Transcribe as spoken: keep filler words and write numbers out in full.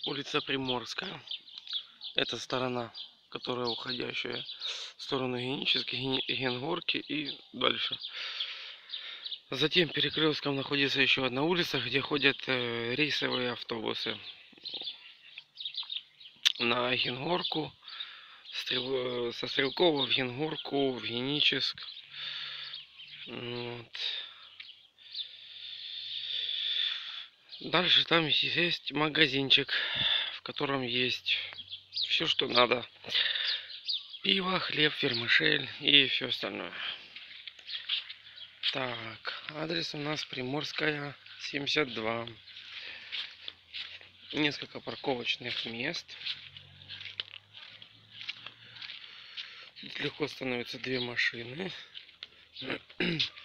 улица Приморская. Это сторона, которая уходящая в сторону Генической, Генгорки и дальше. Затем перекрестком находится еще одна улица, где ходят рейсовые автобусы на Генгорку, со Стрелкова в Генгорку, в Геническ. Вот. Дальше там есть магазинчик, в котором есть все, что надо. Пиво, хлеб, вермишель и все остальное. Так, адрес у нас Приморская, семьдесят два. Несколько парковочных мест. Тут легко становятся две машины.